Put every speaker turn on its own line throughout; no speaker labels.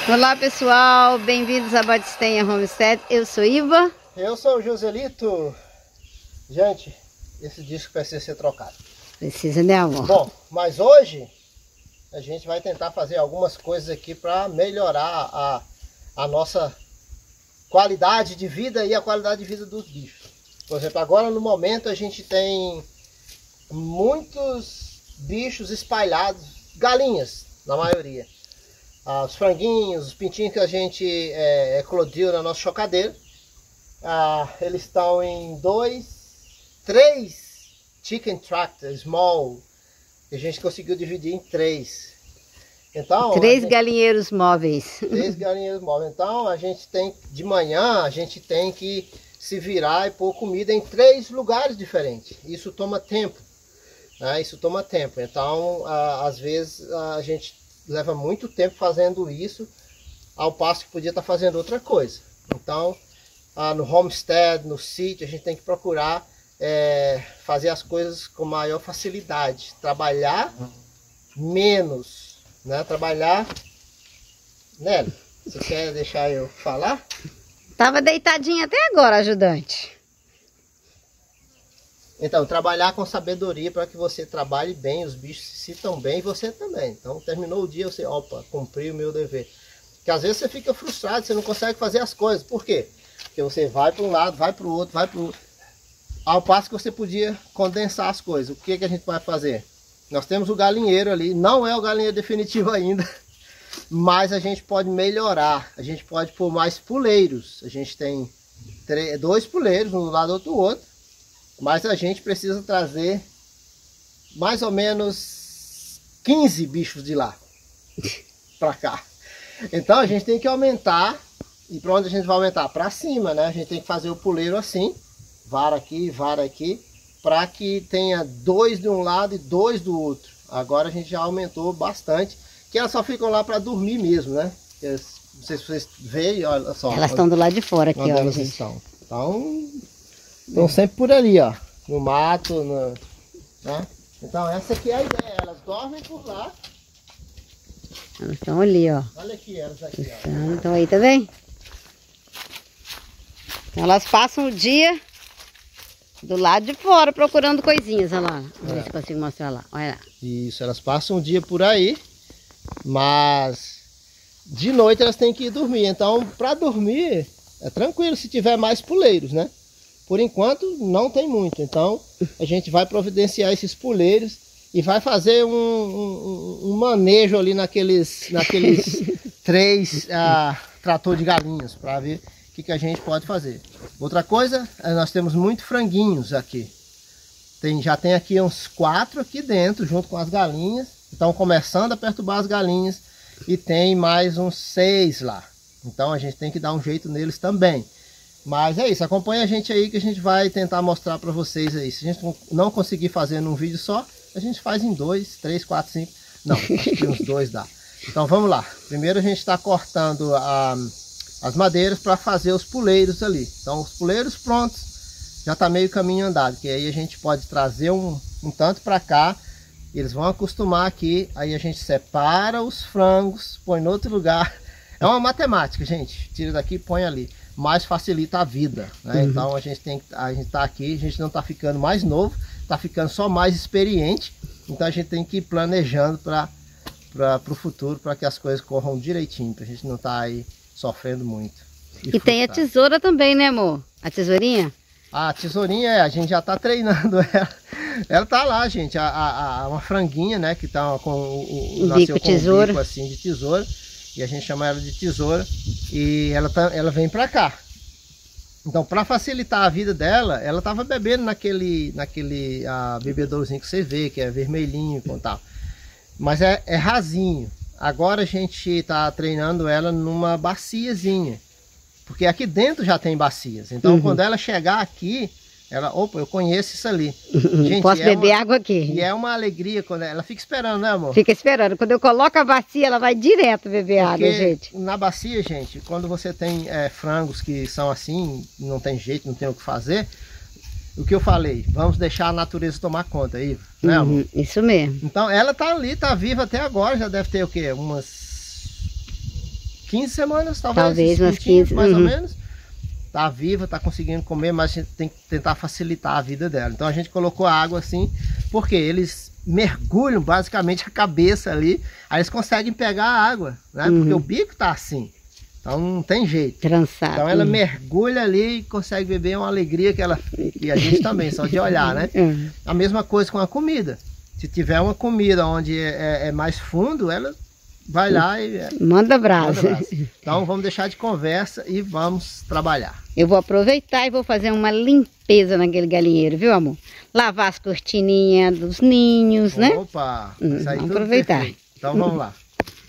Olá pessoal, bem-vindos a Batistenha Homestead. Eu sou Iva.
Eu sou o Joselito. Gente, esse disco precisa ser trocado.
Precisa, né, amor?
Bom, mas hoje a gente vai tentar fazer algumas coisas aqui para melhorar a nossa qualidade de vida e a qualidade de vida dos bichos. Por exemplo, agora no momento a gente tem muitos bichos espalhados, galinhas na maioria. Os franguinhos, os pintinhos que a gente eclodiu na nossa chocadeira. Eles estão em 3 chicken tractors small. Que a gente conseguiu dividir em 3. Então,
3 galinheiros móveis.
3 galinheiros móveis. Então a gente tem, de manhã, a gente tem que se virar e pôr comida em 3 lugares diferentes. Isso toma tempo. Né? Isso toma tempo. Então, às vezes, a gente leva muito tempo fazendo isso, ao passo que podia estar fazendo outra coisa. Então, no homestead, no sítio, a gente tem que procurar fazer as coisas com maior facilidade. Trabalhar menos, né? Trabalhar... Nelly, você quer deixar eu falar?
Tava deitadinha até agora, ajudante.
Então, trabalhar com sabedoria para que você trabalhe bem, os bichos se sintam bem e você também. Então, terminou o dia, você, opa, cumpri o meu dever. Porque às vezes você fica frustrado, você não consegue fazer as coisas. Por quê? Porque você vai para um lado, vai para o outro, vai para o outro. Ao passo que você podia condensar as coisas. O que a gente vai fazer? Nós temos o galinheiro ali, não é o galinheiro definitivo ainda, mas a gente pode melhorar. A gente pode pôr mais puleiros. A gente tem 2 puleiros, um do lado outro do outro. Mas a gente precisa trazer mais ou menos 15 bichos de lá para cá. Então a gente tem que aumentar. E para onde a gente vai aumentar? Para cima, né? A gente tem que fazer o puleiro assim, vara aqui, para que tenha 2 de um lado e 2 do outro. Agora a gente já aumentou bastante, que elas só ficam lá para dormir mesmo, né? Não sei se vocês veem, olha só.
Elas estão do lado de fora aqui, ó, gente.
Então, estão sempre por ali, ó, no mato, né? Então essa aqui é a ideia, elas dormem por lá.
Elas estão ali, ó.
Olha aqui, elas aqui, ó.
Então aí, tá vendo? Então elas passam o dia do lado de fora procurando coisinhas, olha lá. Vamos ver se consigo mostrar lá, olha lá.
Isso, elas passam o dia por aí, mas de noite elas têm que ir dormir. Então, para dormir, é tranquilo se tiver mais puleiros, né? Por enquanto não tem muito, então a gente vai providenciar esses puleiros e vai fazer um manejo ali naqueles 3 trator de galinhas para ver o que a gente pode fazer. Outra coisa, nós temos muito franguinhos aqui. Já tem aqui uns 4 aqui dentro, junto com as galinhas. Estão começando a perturbar as galinhas e tem mais uns 6 lá. Então a gente tem que dar um jeito neles também. Mas é isso, acompanha a gente aí que a gente vai tentar mostrar para vocês aí. Se a gente não conseguir fazer num vídeo só, a gente faz em 2, 3, 4, 5. Não, acho que uns 2 dá. Então vamos lá. Primeiro a gente está cortando as madeiras para fazer os puleiros ali. Então os puleiros prontos, já está meio caminho andado. Que aí a gente pode trazer um tanto para cá. Eles vão acostumar aqui. Aí a gente separa os frangos, põe em outro lugar. É uma matemática, gente. Tira daqui e põe ali. Mais facilita a vida, né? Então a gente tá aqui, a gente não tá ficando mais novo, tá ficando só mais experiente. Então a gente tem que ir planejando para o futuro, para que as coisas corram direitinho, pra gente não tá aí sofrendo muito.
E tem a tesoura também, né, amor? A tesourinha?
A tesourinha, a gente já tá treinando ela. Ela tá lá, gente, uma franguinha, né, que tá com o
bico tesoura,
bico assim de tesoura. E a gente chama ela de tesoura. E ela vem pra cá. Então, para facilitar a vida dela, ela tava bebendo naquele bebedourozinho que você vê, que é vermelhinho e tal. Mas é rasinho. Agora a gente tá treinando ela numa baciazinha. Porque aqui dentro já tem bacias. Então, quando ela chegar aqui, ela, opa, eu conheço isso ali. Gente,
posso beber água aqui.
E é uma alegria quando ela fica esperando, né, amor?
Fica esperando. Quando eu coloco a bacia, ela vai direto beber água, gente.
Na bacia, gente, quando você tem frangos que são assim, não tem jeito, não tem o que fazer, o que eu falei, vamos deixar a natureza tomar conta aí, né, amor?
Isso mesmo.
Então ela tá ali, tá viva até agora, já deve ter o quê? Umas 15 semanas,
Talvez umas
15,
15,
mais ou menos. Tá viva, tá conseguindo comer, mas a gente tem que tentar facilitar a vida dela. Então a gente colocou a água assim, porque eles mergulham basicamente a cabeça ali, aí eles conseguem pegar a água, né? Porque o bico tá assim, então não tem jeito.
Trançado.
Então ela mergulha ali e consegue beber, é uma alegria que ela... E a gente também, só de olhar, né? A mesma coisa com a comida. Se tiver uma comida onde é mais fundo, ela vai lá e...
Manda brasa.
Então vamos deixar de conversa e vamos trabalhar.
Eu vou aproveitar e vou fazer uma limpeza naquele galinheiro, viu, amor? Lavar as cortininhas dos ninhos, né?
Opa! Vai sair
Vamos
tudo
aproveitar.
perfeito. Então vamos lá.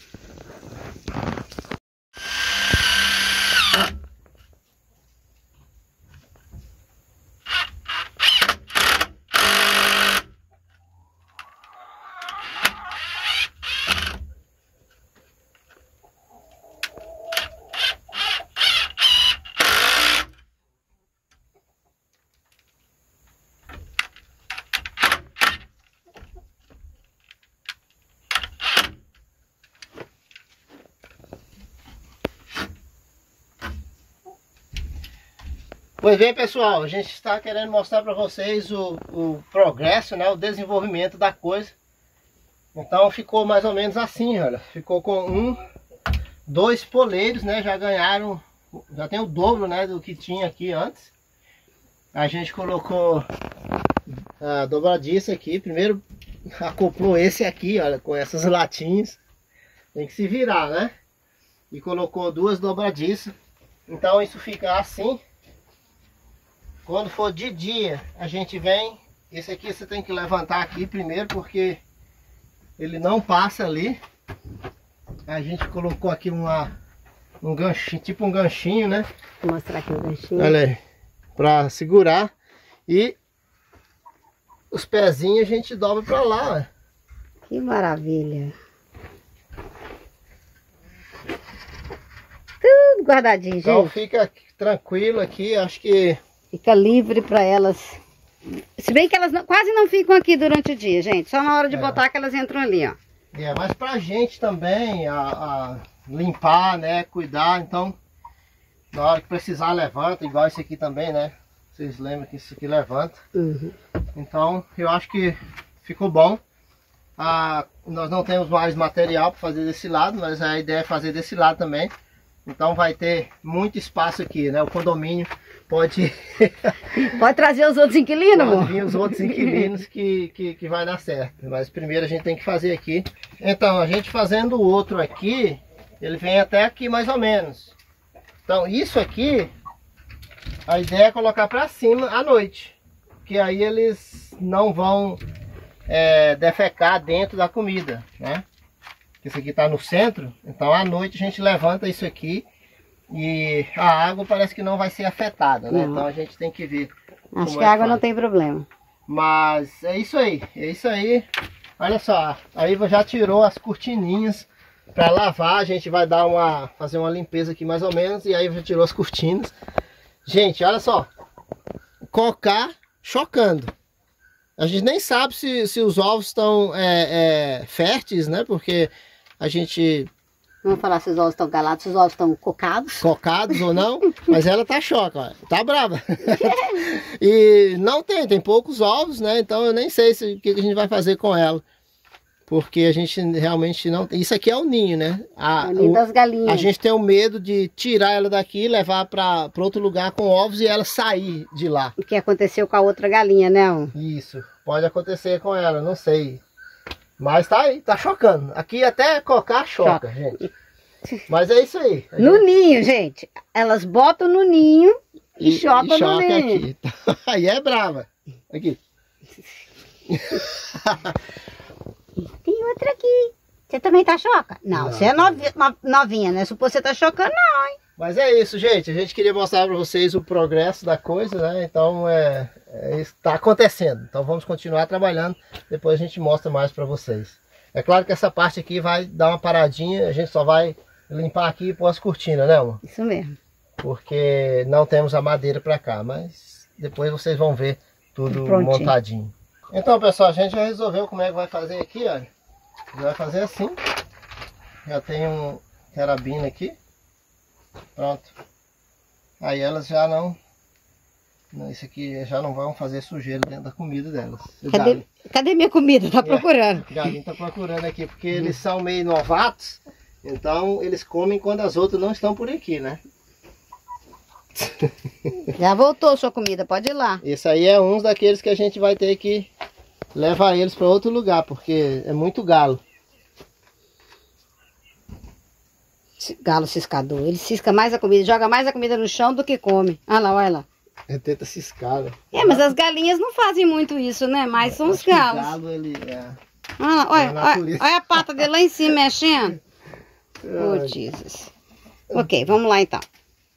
Pois bem, pessoal, a gente está querendo mostrar para vocês o progresso, né, o desenvolvimento da coisa. Então ficou mais ou menos assim, olha. Ficou com 2 poleiros, né, já ganharam, já tem o dobro, né, do que tinha aqui antes. A gente colocou a dobradiça aqui, primeiro acoplou esse aqui, olha, com essas latinhas. Tem que se virar, né? E colocou 2 dobradiças. Então isso fica assim. Quando for de dia, a gente vem... Esse aqui você tem que levantar aqui primeiro, porque ele não passa ali. A gente colocou aqui um ganchinho, tipo um ganchinho, né?
Vou mostrar aqui o ganchinho.
Olha aí, para segurar. E os pezinhos a gente dobra para lá, ó.
Que maravilha. Tudo guardadinho, gente.
Então fica tranquilo aqui, acho que...
Fica livre para elas. Se bem que elas quase não ficam aqui durante o dia, gente. Só na hora de botar que elas entram ali, ó.
Mas pra gente também, a limpar, né, cuidar, então, na hora que precisar levanta, igual esse aqui também, né. Vocês lembram que isso aqui levanta. Então, eu acho que ficou bom. Nós não temos mais material para fazer desse lado, mas a ideia é fazer desse lado também. Então vai ter muito espaço aqui, né? O condomínio pode...
Pode trazer os outros inquilinos, amor?
Pode vir os outros inquilinos que vai dar certo. Mas primeiro a gente tem que fazer aqui. Então, a gente fazendo o outro aqui, ele vem até aqui mais ou menos. Então, isso aqui, a ideia é colocar para cima à noite. Que aí eles não vão defecar dentro da comida, né? Esse aqui está no centro, então à noite a gente levanta isso aqui e a água parece que não vai ser afetada, né? Então a gente tem que ver.
Acho que a água não tem problema.
Mas é isso aí, é isso aí. Olha só, aí já tirou as cortininhas para lavar, a gente vai fazer uma limpeza aqui mais ou menos e aí já tirou as cortinas. Gente, olha só, cocá chocando. A gente nem sabe se os ovos estão férteis, né? Porque a gente...
Vamos falar se os ovos estão calados, se os ovos estão cocados.
Cocados ou não, mas ela tá choca, ó, tá brava. E não tem poucos ovos, né? Então eu nem sei o que a gente vai fazer com ela. Porque a gente realmente não... Isso aqui é o ninho, né?
O ninho das galinhas.
A gente tem o medo de tirar ela daqui e levar para outro lugar com ovos e ela sair de lá.
O que aconteceu com a outra galinha, né?
Isso, pode acontecer com ela, não sei. Mas tá aí, tá chocando. Aqui até cocá choca, gente. Mas é isso aí.
No ninho, gente. Elas botam no ninho e chocam no ninho.
Aqui. Aí é brava. Aqui.
Tem outra aqui. Você também tá choca? Não, você é novinha, né? Supor você tá chocando, não, hein?
Mas é isso, gente. A gente queria mostrar para vocês o progresso da coisa, né? Então, isso tá acontecendo. Então, vamos continuar trabalhando. Depois a gente mostra mais para vocês. É claro que essa parte aqui vai dar uma paradinha. A gente só vai limpar aqui e pôr as cortinas, né, amor?
Isso mesmo.
Porque não temos a madeira para cá. Mas depois vocês vão ver tudo montadinho. Então, pessoal, a gente já resolveu como é que vai fazer aqui, olha. Vai fazer assim. Já tem um carabina aqui. Pronto. Aí elas já não... Isso aqui já não vão fazer sujeira dentro da comida delas.
Cadê minha comida? Tá procurando.
O galinho tá procurando aqui, porque eles são meio novatos. Então eles comem quando as outras não estão por aqui, né?
Já voltou sua comida, pode ir lá.
Esse aí é um daqueles que a gente vai ter que levar eles para outro lugar, porque é muito galo.
Galo ciscador. Ele cisca mais a comida, joga mais a comida no chão do que come. Olha lá, olha lá.
Ele tenta ciscar, né?
Mas as galinhas não fazem muito isso, né? Mas são os galos.
O galo, ele
Olha a pata dele lá em cima mexendo. Oh, Jesus. Ok, vamos lá então.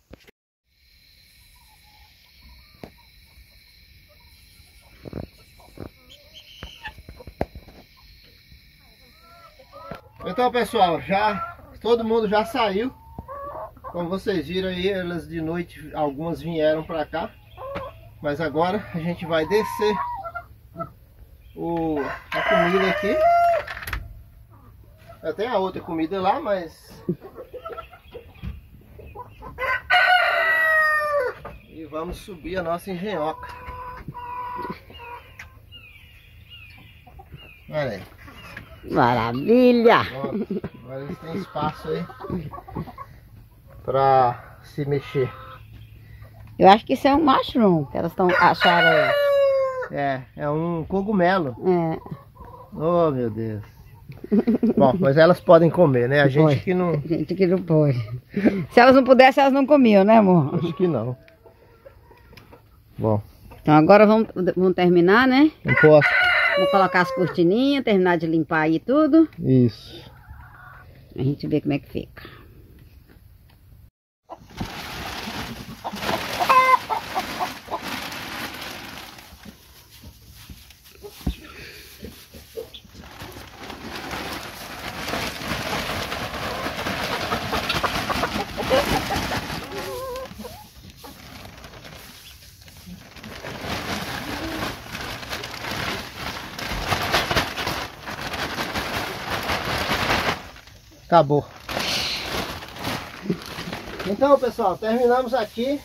Então, pessoal, todo mundo já saiu. Como vocês viram aí, elas de noite, algumas vieram para cá. Mas agora a gente vai descer a comida aqui. Tem a outra comida lá, mas... E vamos subir a nossa engenhoca. Olha aí.
Maravilha!
Pronto. Agora eles têm espaço aí para se mexer.
Eu acho que isso é um mushroom que elas acharam aí.
É um cogumelo.
É.
Oh, meu Deus. Bom, mas elas podem comer, né? A gente
Pode.
que não...
A gente que não pode. Se elas não pudessem, elas não comiam, né, amor?
Acho que não. Bom.
Então agora vamos terminar, né?
Não posso.
Vamos colocar as cortininhas, terminar de limpar aí tudo.
Isso.
A gente vê como é que fica.
Acabou. Então, pessoal, terminamos aqui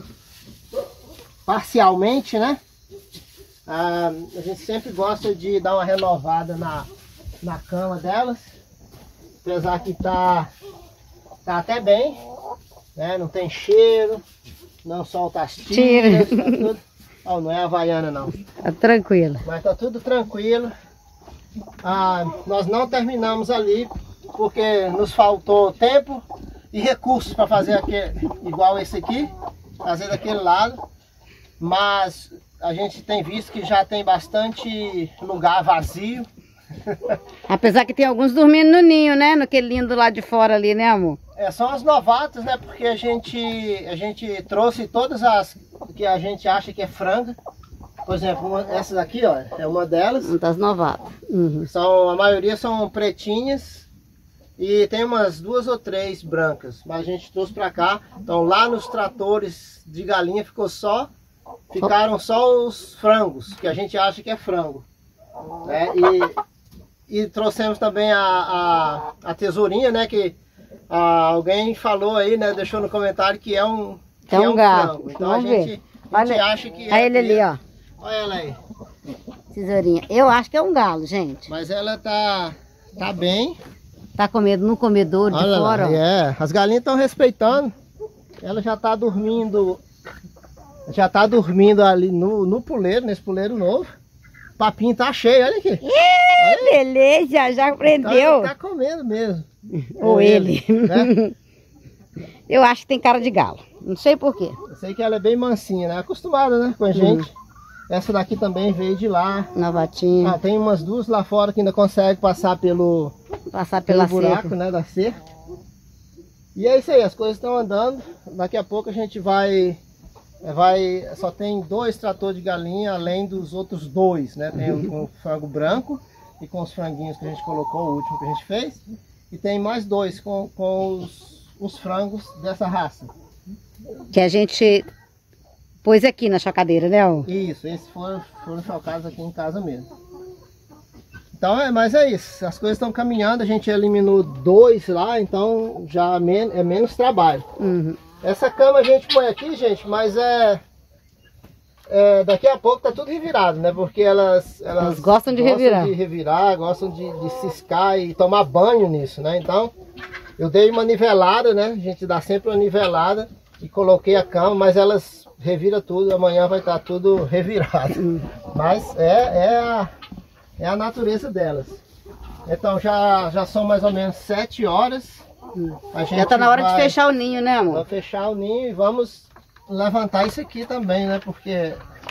parcialmente, né? A gente sempre gosta de dar uma renovada na cama delas. Apesar que tá até bem, né? Não tem cheiro, não solta as tiras, tá tudo... Oh, não é havaiana não.
Tá tranquilo.
Mas tá tudo tranquilo. Nós não terminamos ali porque nos faltou tempo e recursos para fazer aquele, igual esse aqui, fazer daquele lado. Mas a gente tem visto que já tem bastante lugar vazio.
Apesar que tem alguns dormindo no ninho, né? Naquele ninho do lado de fora ali, né, amor?
São as novatas, né? Porque a gente trouxe todas as que a gente acha que é franga. Por exemplo, essas aqui, ó, é uma delas.
Uma das novatas. Uhum.
A maioria são pretinhas e tem umas 2 ou 3 brancas. Mas a gente trouxe pra cá. Então lá nos tratores de galinha ficaram só os frangos, que a gente acha que é frango. Né? E trouxemos também a tesourinha, né? Que alguém falou aí, né? Deixou no comentário que é um
gato.
frango. Então
Vamos
a gente acha que é.
Olha ele ali, ó.
Olha ela aí.
Tesourinha. Eu acho que é um galo, gente.
Mas ela tá bem.
Tá comendo no comedor de
Olha
fora,
lá,
ó.
as galinhas estão respeitando. Ela já tá dormindo. Já tá dormindo ali no puleiro, nesse puleiro novo. O papinho tá cheio, olha aqui.
Beleza, já aprendeu.
Tá comendo mesmo.
Ou ele.
Né?
Eu acho que tem cara de galo. Não sei porquê.
Eu sei que ela é bem mansinha, né? Acostumada, né? Com a gente. Essa daqui também veio de lá.
Novatinha.
Tem umas 2 lá fora que ainda consegue passar pelo buraco,
cerca,
né? Da cerca. E é isso aí, as coisas estão andando. Daqui a pouco a gente só tem 2 tratores de galinha, além dos outros 2, né? Tem o frango branco e com os franguinhos que a gente colocou, o último que a gente fez. E tem mais 2 com os frangos dessa raça.
Que a gente pôs aqui na chocadeira, né?
Isso, esses foram chocados aqui em casa mesmo. Então, mas é isso, as coisas estão caminhando, a gente eliminou 2 lá, então já é menos trabalho.
Uhum.
Essa cama a gente põe aqui, gente, mas daqui a pouco tá tudo revirado, né? Porque elas
gostam de revirar.
Gostam de ciscar e tomar banho nisso, né? Então, eu dei uma nivelada, né? A gente dá sempre uma nivelada e coloquei a cama, mas elas reviram tudo, amanhã vai estar tudo revirado. Mas é a natureza delas. Então já são mais ou menos 7 horas. A gente
já tá na hora de fechar o ninho, né, amor?
Vamos fechar o ninho e vamos levantar isso aqui também, né? Porque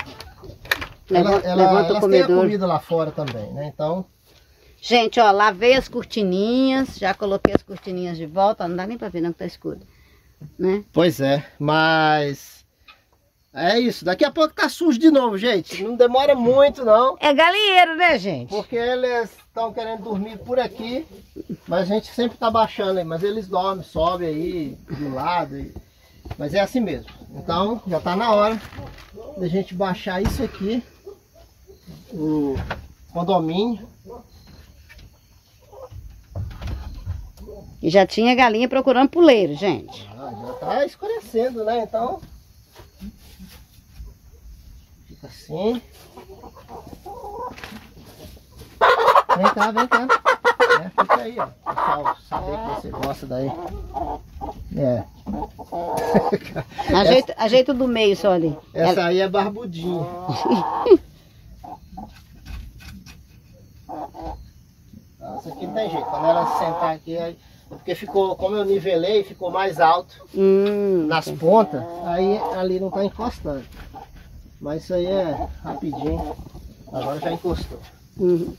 elas têm a comida lá fora também, né? Então...
Gente, ó, lavei as cortininhas, já coloquei as cortininhas de volta. Não dá nem pra ver não que tá escuro, né?
Pois é, mas... É isso, daqui a pouco tá sujo de novo, gente. Não demora muito, não.
É galinheiro, né, gente?
Porque eles estão querendo dormir por aqui, mas a gente sempre tá baixando aí. Mas eles dormem, sobem aí do lado. Mas é assim mesmo. Então, já tá na hora da gente baixar isso aqui. O condomínio.
E já tinha galinha procurando puleiro, gente.
Já tá escurecendo, né? Então... Assim. Vem cá, vem cá. Fica aí, ó. Pessoal, saber que você gosta daí.
Ajeita do meio só ali.
Essa aí é barbudinha. Essa aqui não tem jeito. Quando ela sentar aqui, é porque ficou, como eu nivelei, ficou mais alto nas pontas. Aí ali não tá encostando. Mas isso aí é rapidinho. Agora já encostou. Isso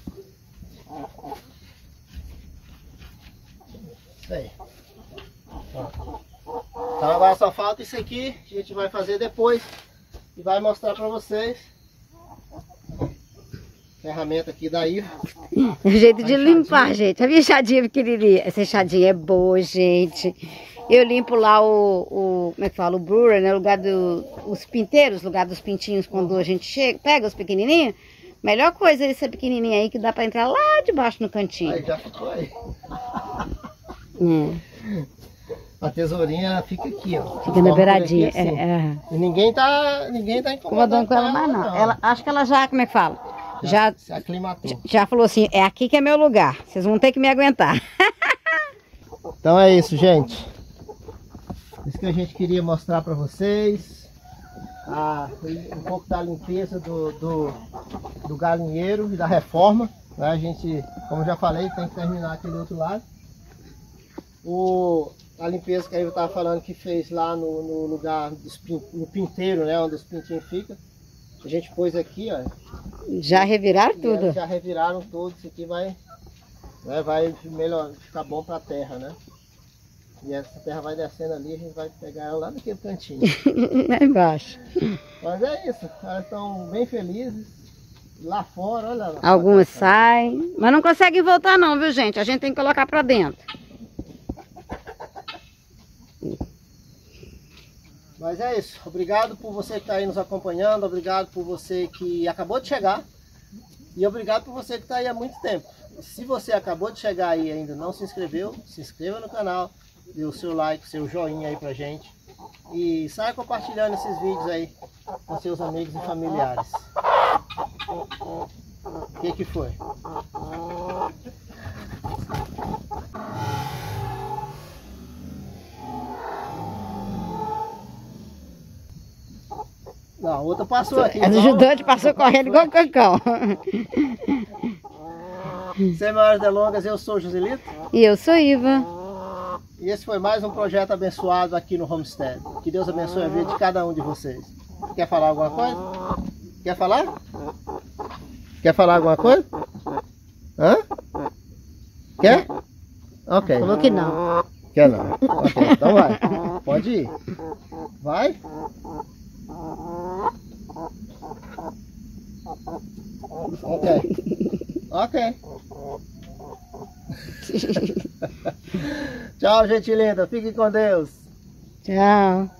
aí. Então agora só falta isso aqui. A gente vai fazer depois. E vai mostrar pra vocês. Ferramenta aqui da Iva.
O jeito de limpar, gente. A minha enxadinha pequenininha. Essa enxadinha é boa, gente. Eu limpo lá como é que fala? O brewer, né? O lugar dos pinteiros, lugar dos pintinhos quando a gente chega, pega os pequenininhos. Melhor coisa é essa pequenininha aí que dá pra entrar lá debaixo no cantinho.
Aí já ficou aí. A tesourinha fica aqui, ó.
Fica na beiradinha.
Assim. E ninguém tá incomodando
com ela mais não. Acho que ela já, como é que fala? Já
se aclimatou.
Já falou assim, é aqui que é meu lugar. Vocês vão ter que me aguentar.
Então é isso, gente. Isso que a gente queria mostrar para vocês. Um pouco da limpeza do galinheiro e da reforma. Né? A gente, como eu já falei, tem que terminar aquele outro lado. A limpeza que a Iva estava falando que fez lá no lugar no pinteiro, né? Onde os pintinhos ficam. A gente pôs aqui, ó.
Já reviraram tudo?
Já reviraram tudo. Isso aqui vai ficar bom para a terra, né? E essa terra vai descendo ali, a gente vai pegar ela lá naquele cantinho.
Lá embaixo.
Mas é isso, elas estão bem felizes. Lá fora, olha lá.
Algumas saem, mas não conseguem voltar não, viu, gente? A gente tem que colocar pra dentro.
Mas é isso. Obrigado por você que está aí nos acompanhando. Obrigado por você que acabou de chegar. E obrigado por você que está aí há muito tempo. Se você acabou de chegar aí e ainda não se inscreveu, se inscreva no canal. Dê o seu like, seu joinha aí pra gente. E saia compartilhando esses vídeos aí com seus amigos e familiares. O que foi? Não, a outra passou aqui.
A ajudante passou correndo igual cacau.
Sem maiores delongas, eu sou o Joselito.
E eu sou Iva.
E esse foi mais um projeto abençoado aqui no Homestead. Que Deus abençoe a vida de cada um de vocês. Quer falar alguma coisa? Quer falar? Quer falar alguma coisa? Hã? Quer? Ok.
Falou que não.
Quer não? Ok, então vai. Pode ir. Vai. Ok. Tchau, gente linda. Fiquem com Deus.
Tchau.